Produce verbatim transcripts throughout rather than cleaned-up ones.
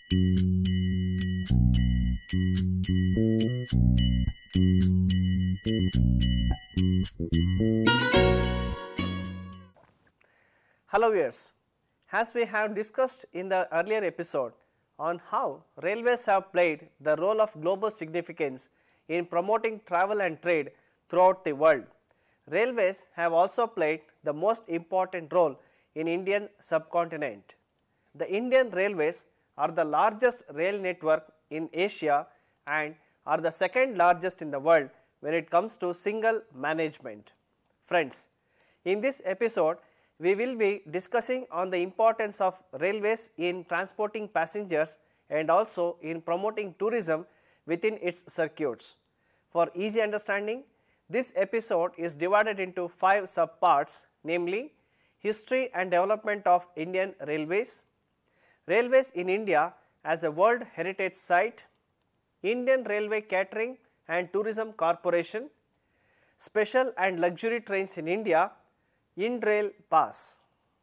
Hello viewers, as we have discussed in the earlier episode on how railways have played the role of global significance in promoting travel and trade throughout the world, railways have also played the most important role in Indian subcontinent. The Indian railways are the largest rail network in Asia and are the second largest in the world when it comes to single management. Friends, in this episode, we will be discussing on the importance of railways in transporting passengers and also in promoting tourism within its circuits. For easy understanding, this episode is divided into five subparts, namely history and development of Indian railways, railways in India as a World Heritage Site, Indian Railway Catering and Tourism Corporation, special and luxury trains in India, IndRail Pass.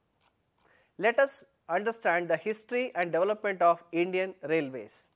Let us understand the history and development of Indian railways.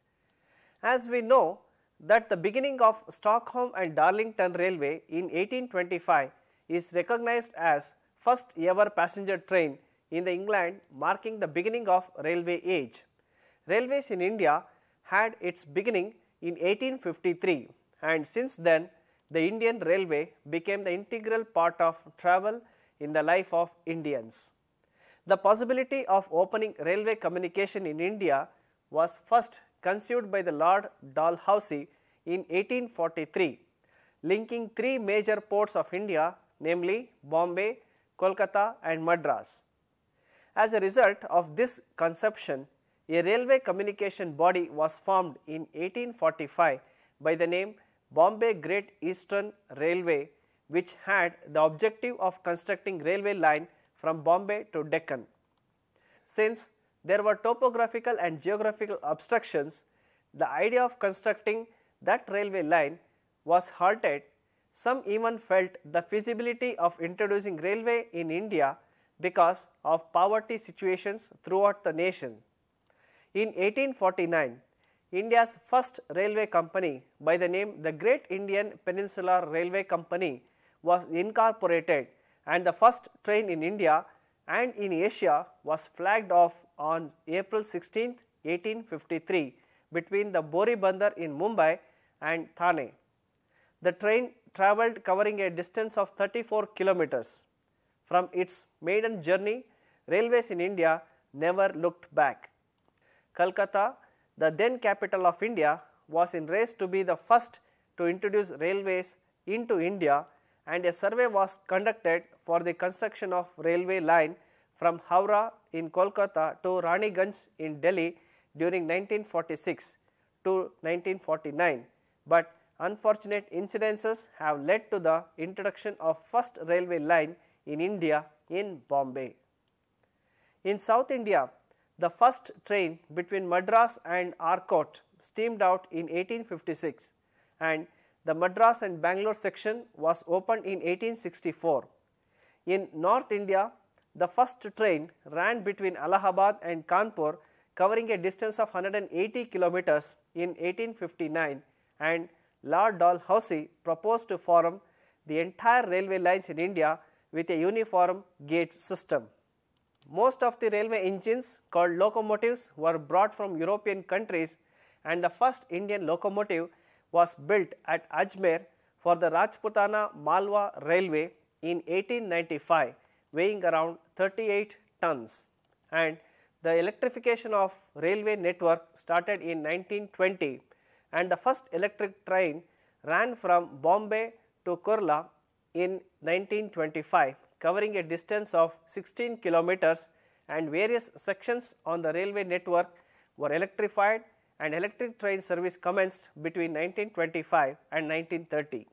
As we know that the beginning of Stockholm and Darlington Railway in eighteen twenty-five is recognized as first ever passenger train in the England, marking the beginning of railway age. Railways in India had its beginning in eighteen fifty-three, and since then the Indian Railway became the integral part of travel in the life of Indians. The possibility of opening railway communication in India was first conceived by the Lord Dalhousie in eighteen forty-three, linking three major ports of India, namely Bombay, Kolkata and Madras. As a result of this conception, a railway communication body was formed in eighteen forty-five by the name Bombay Great Eastern Railway, which had the objective of constructing railway line from Bombay to Deccan. Since there were topographical and geographical obstructions, the idea of constructing that railway line was halted. Some even felt the feasibility of introducing railway in India because of poverty situations throughout the nation. In eighteen forty-nine, India's first railway company by the name the Great Indian Peninsular Railway Company was incorporated, and the first train in India and in Asia was flagged off on April sixteenth, eighteen fifty-three between the Boribandar in Mumbai and Thane. The train travelled covering a distance of thirty-four kilometers. From its maiden journey, railways in India never looked back. Kolkata, the then capital of India, was in race to be the first to introduce railways into India, and a survey was conducted for the construction of railway line from Howrah in Kolkata to Raniganj in Delhi during nineteen forty-six to nineteen forty-nine, but unfortunate incidences have led to the introduction of first railway line in India in Bombay. In South India, the first train between Madras and Arcot steamed out in eighteen fifty-six, and the Madras and Bangalore section was opened in eighteen sixty-four. In North India, the first train ran between Allahabad and Kanpur, covering a distance of one hundred eighty kilometers in eighteen fifty-nine, and Lord Dalhousie proposed to form the entire railway lines in India with a uniform gauge system. Most of the railway engines called locomotives were brought from European countries, and the first Indian locomotive was built at Ajmer for the Rajputana Malwa Railway in eighteen ninety-five, weighing around thirty-eight tons, and the electrification of railway network started in nineteen twenty, and the first electric train ran from Bombay to Kurla in nineteen twenty-five, covering a distance of sixteen kilometers, and various sections on the railway network were electrified, and electric train service commenced between nineteen twenty-five and nineteen thirty.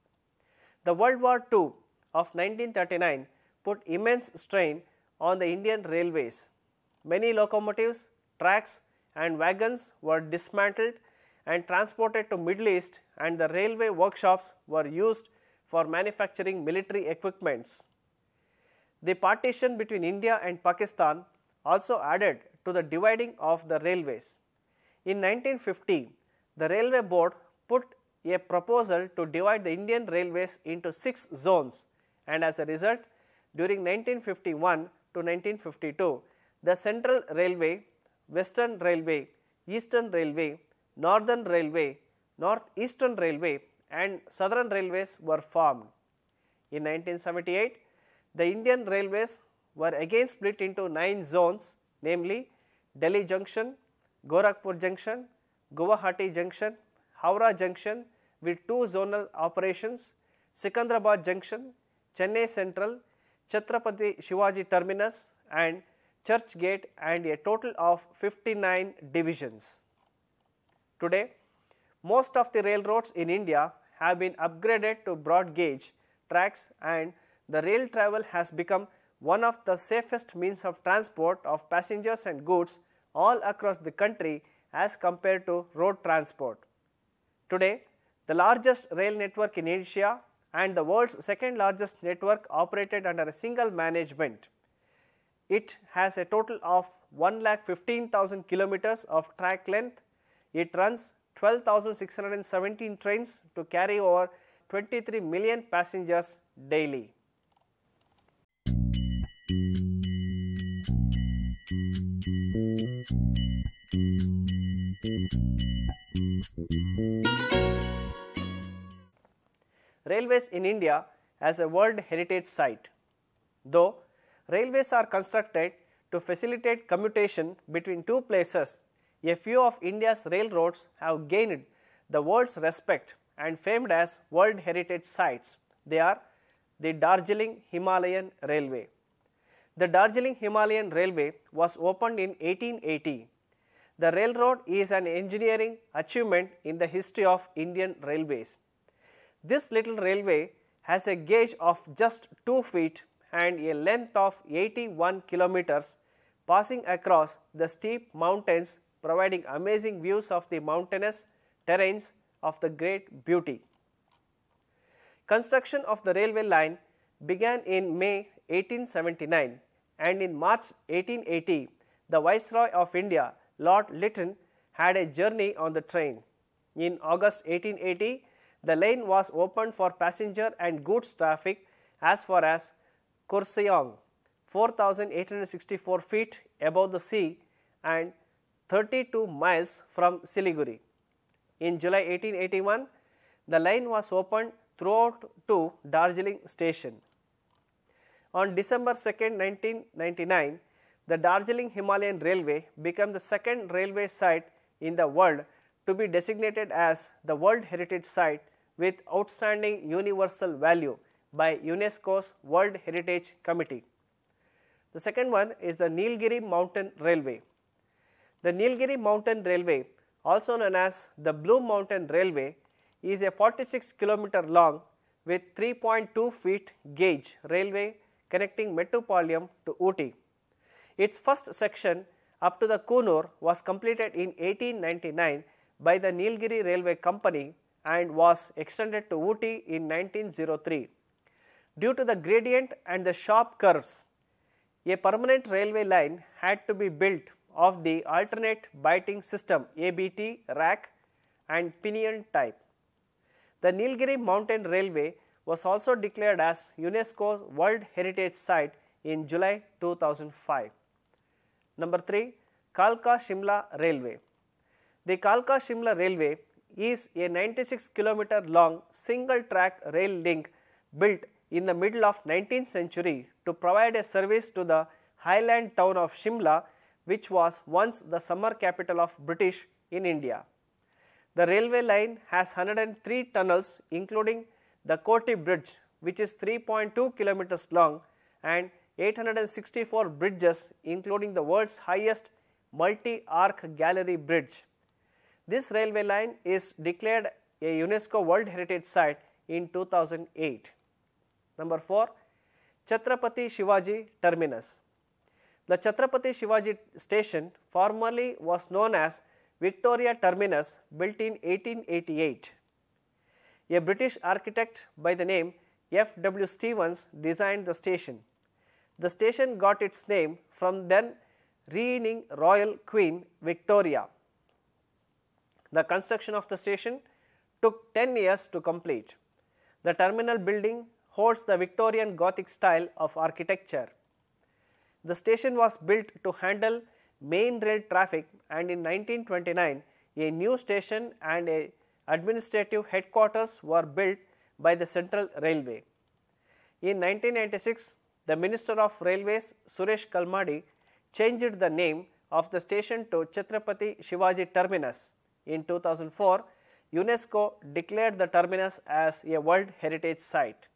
The World War Two of nineteen thirty-nine put immense strain on the Indian railways. Many locomotives, tracks and wagons were dismantled and transported to Middle East, and the railway workshops were used for manufacturing military equipments. The partition between India and Pakistan also added to the dividing of the railways. In nineteen fifty, the Railway Board put a proposal to divide the Indian railways into six zones, and as a result, during nineteen fifty-one to nineteen fifty-two, the Central Railway, Western Railway, Eastern Railway, Northern Railway, Northeastern Railway and Southern Railways were formed. In nineteen seventy-eight, the Indian Railways were again split into nine zones, namely Delhi Junction, Gorakhpur Junction, Guwahati Junction, Howrah Junction with two zonal operations, Secunderabad Junction, Chennai Central, Chhatrapati Shivaji Terminus and Church Gate, and a total of fifty-nine divisions. Today, most of the railroads in India have been upgraded to broad gauge tracks, and the rail travel has become one of the safest means of transport of passengers and goods all across the country as compared to road transport. Today, the largest rail network in Asia and the world's second largest network operated under a single management. It has a total of one lakh fifteen thousand kilometers of track length. It runs twelve thousand six hundred seventeen trains to carry over twenty-three million passengers daily. Railways in India as a World Heritage Site. Though railways are constructed to facilitate commutation between two places, a few of India's railroads have gained the world's respect and famed as World Heritage Sites. They are the Darjeeling Himalayan Railway. The Darjeeling Himalayan Railway was opened in eighteen eighty. The railroad is an engineering achievement in the history of Indian railways. This little railway has a gauge of just two feet and a length of eighty-one kilometers, passing across the steep mountains, providing amazing views of the mountainous terrains of the great beauty. Construction of the railway line began in May eighteen seventy-nine, and in March eighteen eighty, the Viceroy of India, Lord Lytton, had a journey on the train. In August eighteen eighty, the lane was opened for passenger and goods traffic as far as Kurseong, four thousand eight hundred sixty-four feet above the sea and thirty-two miles from Siliguri. In July eighteen eighty-one, the line was opened throughout to Darjeeling Station. On December second, nineteen ninety-nine, the Darjeeling Himalayan Railway became the second railway site in the world to be designated as the World Heritage Site with outstanding universal value by UNESCO's World Heritage Committee. The second one is the Nilgiri Mountain Railway. The Nilgiri Mountain Railway, also known as the Blue Mountain Railway, is a forty-six kilometer long with three point two feet gauge railway connecting Mettupalayam to Ooty. Its first section up to the Kunur was completed in eighteen ninety-nine by the Nilgiri Railway Company and was extended to Ooty in nineteen oh three. Due to the gradient and the sharp curves, a permanent railway line had to be built of the alternate biting system A B T, rack and pinion type. The Nilgiri Mountain Railway was also declared as UNESCO's World Heritage Site in July two thousand five. Number three, Kalka Shimla Railway. The Kalka Shimla Railway is a ninety-six kilometer long single track rail link built in the middle of nineteenth century to provide a service to the highland town of Shimla, which was once the summer capital of British in India. The railway line has one hundred three tunnels including the Koti Bridge, which is three point two kilometers long, and eight hundred sixty-four bridges including the world's highest multi-arc gallery bridge. This railway line is declared a UNESCO World Heritage Site in two thousand eight. Number four, Chhatrapati Shivaji Terminus. The Chhatrapati Shivaji Station formerly was known as Victoria Terminus, built in eighteen eighty-eight. A British architect by the name F W Stevens designed the station. The station got its name from then reigning Royal Queen Victoria. The construction of the station took ten years to complete. The terminal building holds the Victorian Gothic style of architecture. The station was built to handle main rail traffic, and in nineteen twenty-nine a new station and a administrative headquarters were built by the Central Railway. In nineteen ninety-six, the Minister of Railways Suresh Kalmadi changed the name of the station to Chhatrapati Shivaji Terminus. In two thousand four, UNESCO declared the terminus as a World Heritage Site.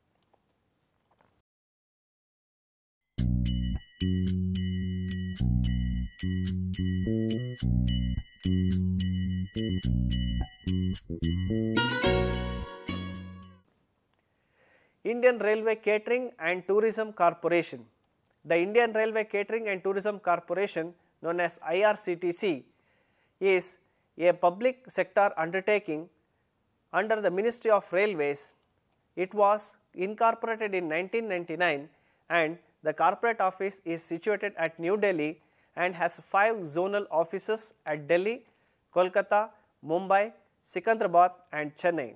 Indian Railway Catering and Tourism Corporation. The Indian Railway Catering and Tourism Corporation, known as I R C T C, is a public sector undertaking under the Ministry of Railways. It was incorporated in nineteen ninety-nine and the corporate office is situated at New Delhi and has five zonal offices at Delhi, Kolkata, Mumbai, Secunderabad and Chennai.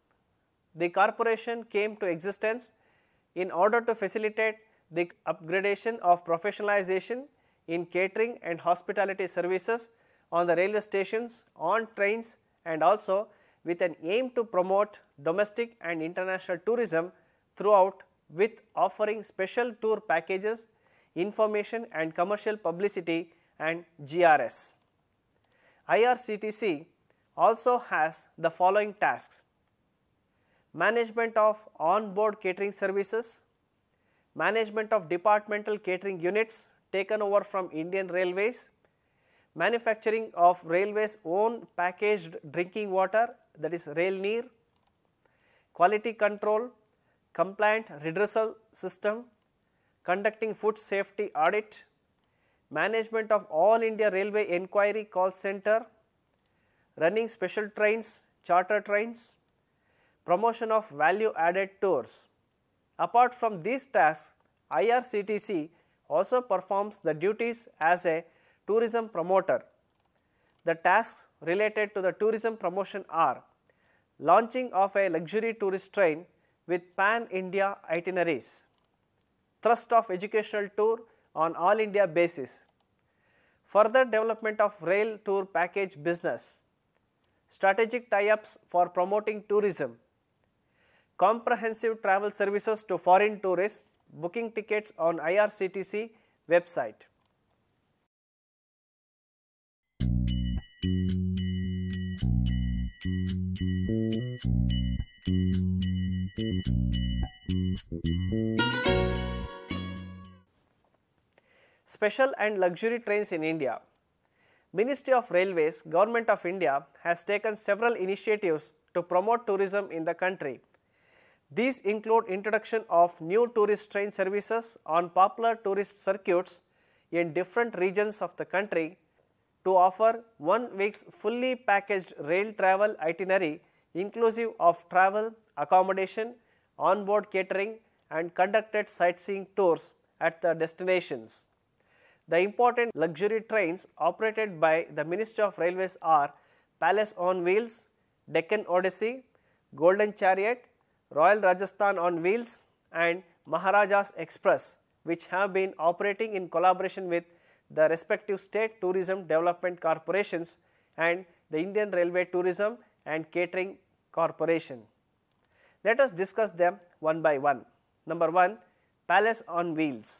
The corporation came to existence in order to facilitate the upgradation of professionalization in catering and hospitality services on the railway stations, on trains, and also with an aim to promote domestic and international tourism throughout, with offering special tour packages, information and commercial publicity and G R S. I R C T C also has the following tasks: management of on-board catering services, management of departmental catering units taken over from Indian Railways, manufacturing of Railways' own packaged drinking water, that is Railneer, quality control, compliant redressal system, conducting food safety audit, management of All India Railway Enquiry Call Center, running special trains, charter trains, promotion of value added tours. Apart from these tasks, I R C T C also performs the duties as a tourism promoter. The tasks related to the tourism promotion are launching of a luxury tourist train with pan-India itineraries, thrust of educational tour on all India basis, further development of rail tour package business, strategic tie-ups for promoting tourism, comprehensive travel services to foreign tourists, booking tickets on I R C T C website. Special and luxury trains in India. Ministry of Railways, Government of India has taken several initiatives to promote tourism in the country. These include introduction of new tourist train services on popular tourist circuits in different regions of the country to offer one week's fully packaged rail travel itinerary inclusive of travel, accommodation, on-board catering and conducted sightseeing tours at the destinations. The important luxury trains operated by the Ministry of Railways are Palace on Wheels, Deccan Odyssey, Golden Chariot, Royal Rajasthan on Wheels and Maharajas Express, which have been operating in collaboration with the respective state tourism development corporations and the Indian Railway Tourism and Catering Corporation. Let us discuss them one by one. Number one, Palace on Wheels.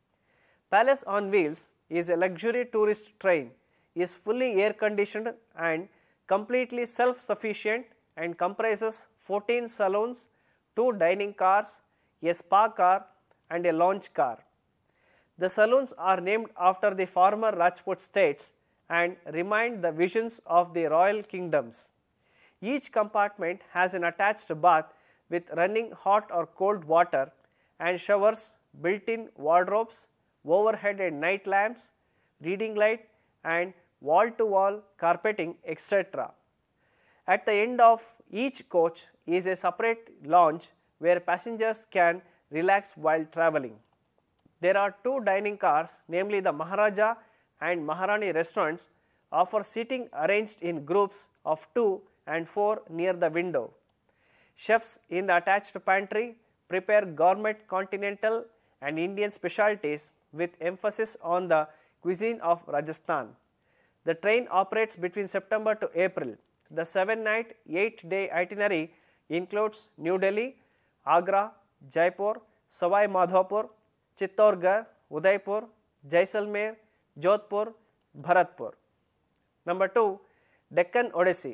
Palace on Wheels is a luxury tourist train, is fully air conditioned and completely self-sufficient and comprises fourteen saloons, two dining cars, a spa car and a lounge car. The saloons are named after the former Rajput states and remind the visions of the royal kingdoms. Each compartment has an attached bath with running hot or cold water and showers, built-in wardrobes, overhead and night lamps, reading light and wall-to-wall carpeting, et cetera. At the end of each coach is a separate lounge where passengers can relax while travelling. There are two dining cars, namely the Maharaja and Maharani restaurants offer seating arranged in groups of two and four near the window. Chefs in the attached pantry prepare gourmet continental and Indian specialties with emphasis on the cuisine of Rajasthan. The train operates between September to April. The seven night, eight day itinerary includes New Delhi, Agra, Jaipur, Savai Madhopur, Chittorgarh, Udaipur, Jaisalmer, Jodhpur, Bharatpur. Number two, Deccan Odyssey.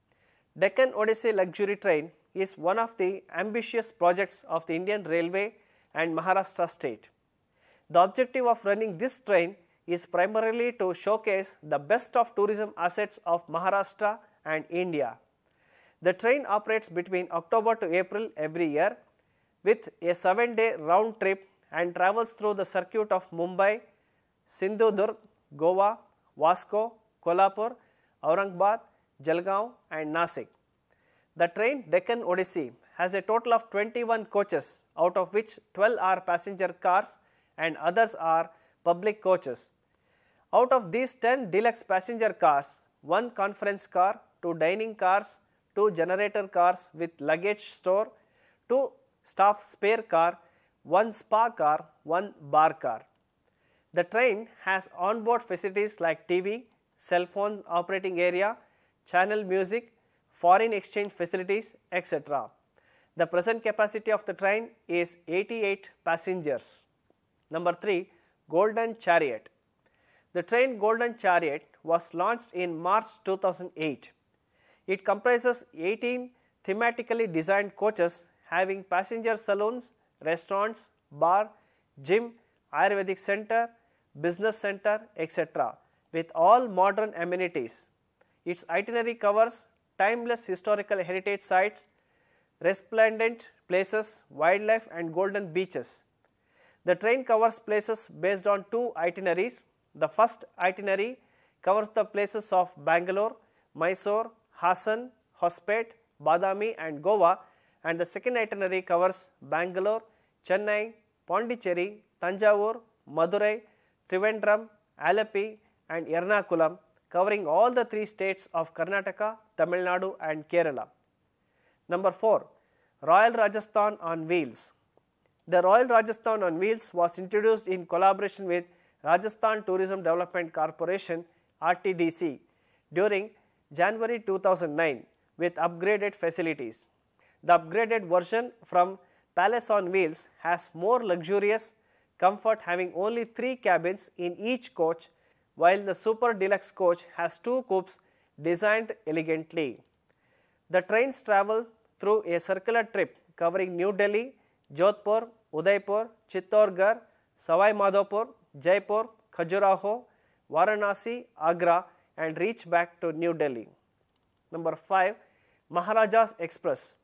Deccan Odyssey luxury train is one of the ambitious projects of the Indian Railway and Maharashtra state. The objective of running this train is primarily to showcase the best of tourism assets of Maharashtra and India. The train operates between October to April every year with a seven day round trip and travels through the circuit of Mumbai, Sindhudurg, Goa, Vasco, Kolhapur, Aurangabad, Jalgaon and Nasik. The train Deccan Odyssey has a total of twenty-one coaches, out of which twelve are passenger cars and others are public coaches. Out of these ten deluxe passenger cars, one conference car, two dining cars, two generator cars with luggage store, two staff spare car, one spa car, one bar car. The train has onboard facilities like T V, cell phone operating area, channel music, foreign exchange facilities, et cetera. The present capacity of the train is eighty-eight passengers. Number three, Golden Chariot. The train Golden Chariot was launched in March two thousand eight. It comprises eighteen thematically designed coaches having passenger saloons, restaurants, bar, gym, Ayurvedic center, business center, et cetera with all modern amenities. Its itinerary covers timeless historical heritage sites, resplendent places, wildlife and golden beaches. The train covers places based on two itineraries. The first itinerary covers the places of Bangalore, Mysore, Hassan, Hospet, Badami and Goa, and the second itinerary covers Bangalore, Chennai, Pondicherry, Tanjavur, Madurai, Trivandrum, Alleppey and Ernakulam, covering all the three states of Karnataka, Tamil Nadu and Kerala. Number four, Royal Rajasthan on Wheels. The Royal Rajasthan on Wheels was introduced in collaboration with Rajasthan Tourism Development Corporation R T D C during January two thousand nine with upgraded facilities. The upgraded version from Palace on Wheels has more luxurious comfort, having only three cabins in each coach, while the Super Deluxe coach has two coupes designed elegantly. The trains travel through a circular trip covering New Delhi, Jodhpur, Udaipur, Chittorgarh, Savai Madhopur, Jaipur, Khajuraho, Varanasi, Agra and reach back to New Delhi. Number five, Maharajas Express.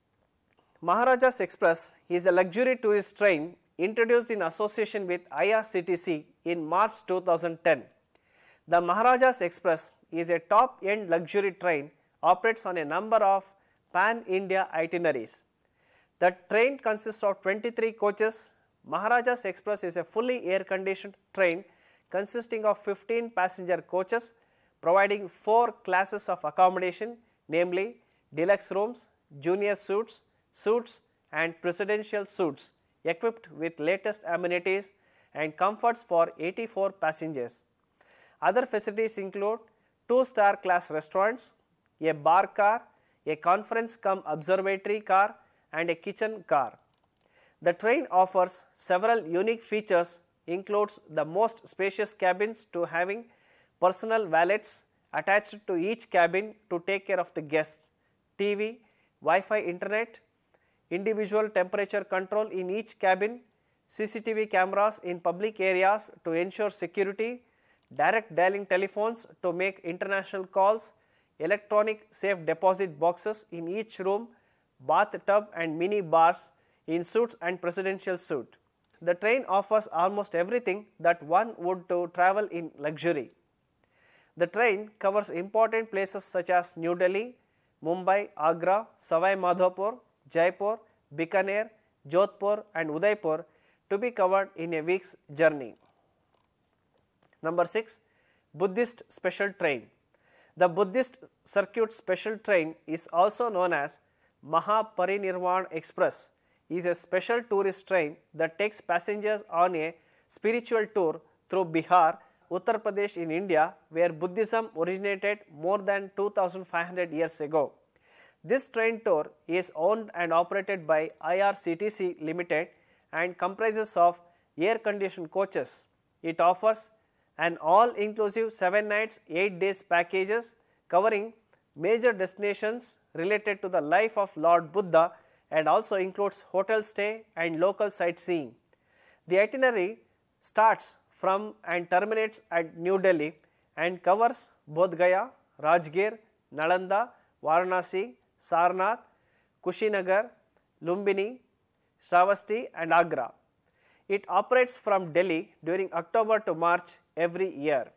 Maharajas Express is a luxury tourist train introduced in association with I R C T C in March two thousand ten. The Maharajas Express is a top-end luxury train, operates on a number of pan-India itineraries. The train consists of twenty-three coaches. Maharajas Express is a fully air-conditioned train consisting of fifteen passenger coaches, providing four classes of accommodation, namely deluxe rooms, junior suites, suites and presidential suites, equipped with latest amenities and comforts for eighty-four passengers. Other facilities include two star class restaurants, a bar car, a conference cum observatory car and a kitchen car. The train offers several unique features, includes the most spacious cabins to having personal valets attached to each cabin to take care of the guests, T V, Wi-Fi internet, individual temperature control in each cabin, C C T V cameras in public areas to ensure security, direct dialing telephones to make international calls, electronic safe deposit boxes in each room, bathtub and mini bars in suites and presidential suite. The train offers almost everything that one would to travel in luxury. The train covers important places such as New Delhi, Mumbai, Agra, Savai Madhopur, Jaipur, Bikaner, Jodhpur and Udaipur to be covered in a week's journey. Number six, Buddhist Special Train. The Buddhist Circuit Special Train is also known as Mahaparinirvan Express, is a special tourist train that takes passengers on a spiritual tour through Bihar, Uttar Pradesh in India, where Buddhism originated more than two thousand five hundred years ago. This train tour is owned and operated by I R C T C Limited and comprises of air-conditioned coaches. It offers an all-inclusive seven nights, eight days packages covering major destinations related to the life of Lord Buddha and also includes hotel stay and local sightseeing. The itinerary starts from and terminates at New Delhi and covers Bodh Gaya, Rajgir, Nalanda, Varanasi, Sarnath, Kushinagar, Lumbini, Shravasti and Agra. It operates from Delhi during October to March every year.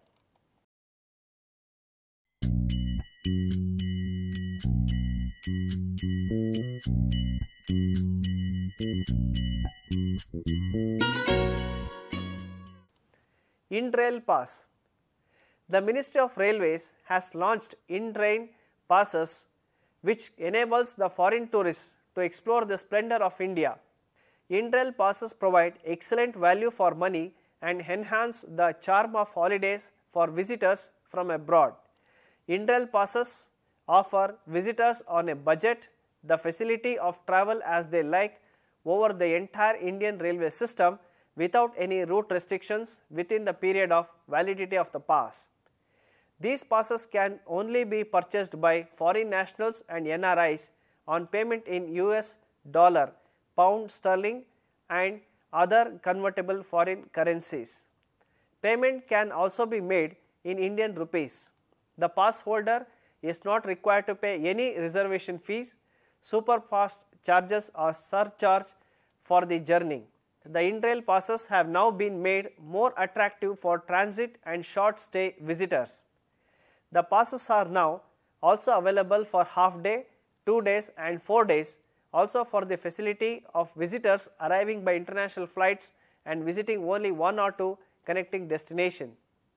InRail Pass. The Ministry of Railways has launched InTrain passes, which enables the foreign tourists to explore the splendor of India. InRail passes provide excellent value for money and enhance the charm of holidays for visitors from abroad. InRail passes offer visitors on a budget the facility of travel as they like over the entire Indian railway system without any route restrictions within the period of validity of the pass. These passes can only be purchased by foreign nationals and N R Is on payment in U S dollar, pound sterling and other convertible foreign currencies. Payment can also be made in Indian rupees. The pass holder is not required to pay any reservation fees, superfast charges or surcharge for the journey. The InRail passes have now been made more attractive for transit and short stay visitors. The passes are now also available for half day, two days and four days, also for the facility of visitors arriving by international flights and visiting only one or two connecting destinations.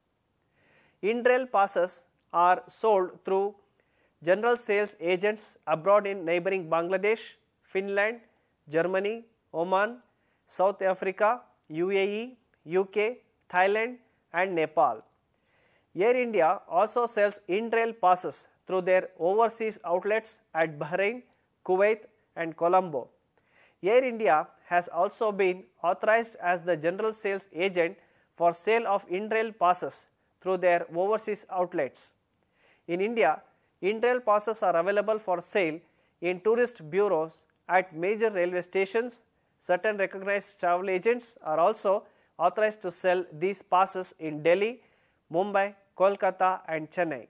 InRail passes are sold through general sales agents abroad in neighboring Bangladesh, Finland, Germany, Oman, South Africa, U A E, U K, Thailand and Nepal. Air India also sells InRail passes through their overseas outlets at Bahrain, Kuwait and Colombo. Air India has also been authorized as the general sales agent for sale of InRail passes through their overseas outlets. In India, InRail passes are available for sale in tourist bureaus at major railway stations. Certain recognized travel agents are also authorized to sell these passes in Delhi, Mumbai, Kolkata and Chennai.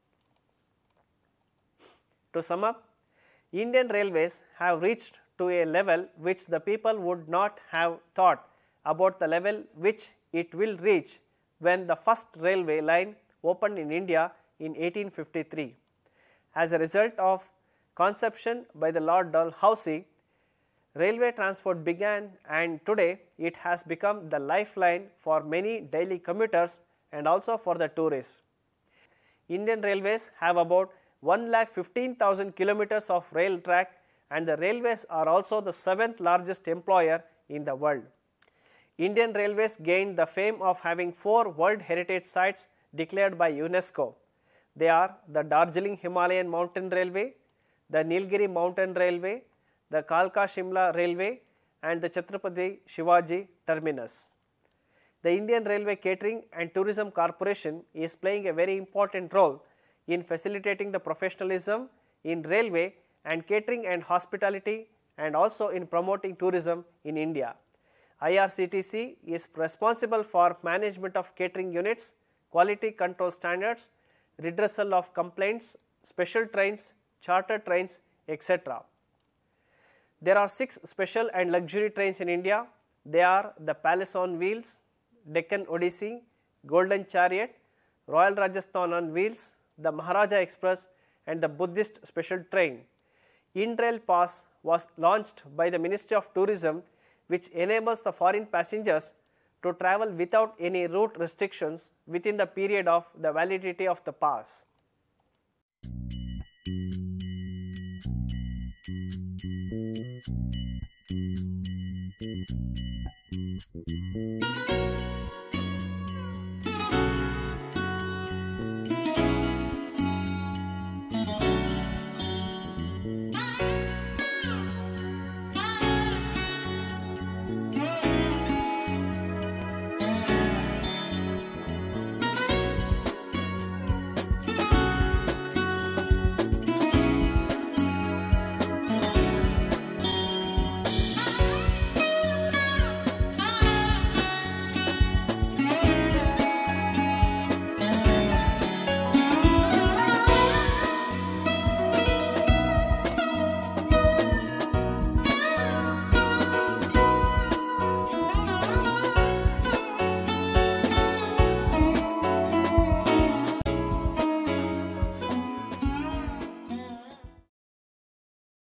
To sum up, Indian Railways have reached to a level which the people would not have thought about the level which it will reach when the first railway line opened in India in eighteen fifty-three. As a result of conception by the Lord Dalhousie, railway transport began and today it has become the lifeline for many daily commuters and also for the tourists. Indian Railways have about one lakh fifteen thousand kilometers of rail track and the railways are also the seventh largest employer in the world. Indian Railways gained the fame of having four World Heritage Sites declared by UNESCO. They are the Darjeeling Himalayan Mountain Railway, the Nilgiri Mountain Railway, the Kalka Shimla Railway and the Chhatrapati Shivaji Terminus. The Indian Railway Catering and Tourism Corporation is playing a very important role in facilitating the professionalism in railway and catering and hospitality and also in promoting tourism in India. I R C T C is responsible for management of catering units, quality control standards, redressal of complaints, special trains, charter trains, et cetera. There are six special and luxury trains in India. They are the Palace on Wheels, Deccan Odyssey, Golden Chariot, Royal Rajasthan on Wheels, the Maharaja Express and the Buddhist Special Train. InRail Pass was launched by the Ministry of Tourism, which enables the foreign passengers to travel without any route restrictions within the period of the validity of the pass.